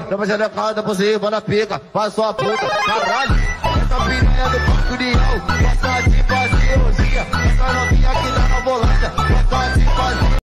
Dá uma xerecada por cima na pica, faz sua puta, caralho. Essa piranha do Paco de